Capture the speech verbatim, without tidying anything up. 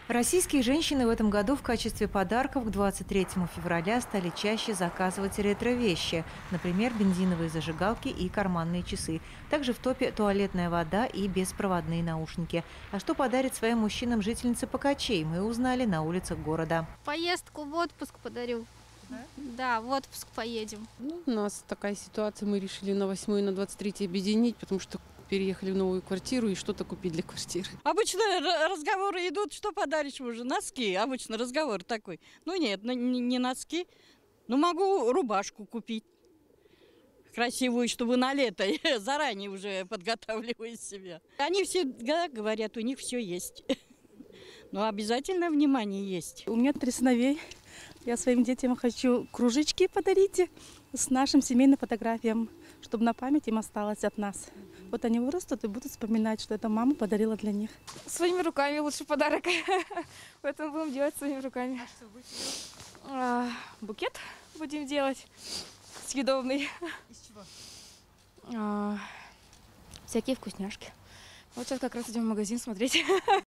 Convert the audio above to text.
Российские женщины в этом году в качестве подарков к двадцать третьему февраля стали чаще заказывать ретро-вещи, например, бензиновые зажигалки и карманные часы. Также в топе туалетная вода и беспроводные наушники. А что подарит своим мужчинам жительница Покачей, мы узнали на улицах города. Поездку в отпуск подарю. Да? Да, в отпуск поедем. Ну, у нас такая ситуация, мы решили на восьмое и на двадцать третье объединить, потому что переехали в новую квартиру и что-то купить для квартиры. Обычно разговоры идут, что подаришь мужу? Носки. Обычно разговор такой. Ну нет, не носки. Ну могу рубашку купить. Красивую, чтобы на лето. Заранее уже подготавливаю себя. Они всегда говорят, у них все есть. Но обязательно внимание есть. У меня три сыновей. Я своим детям хочу кружечки подарить с нашим семейным фотографиям, чтобы на память им осталось от нас. Вот они вырастут и будут вспоминать, что это мама подарила для них. Своими руками лучший подарок. Поэтому будем делать своими руками. А что будете делать? А, букет будем делать съедобный. Из чего? А, всякие вкусняшки. Вот сейчас как раз идем в магазин смотреть.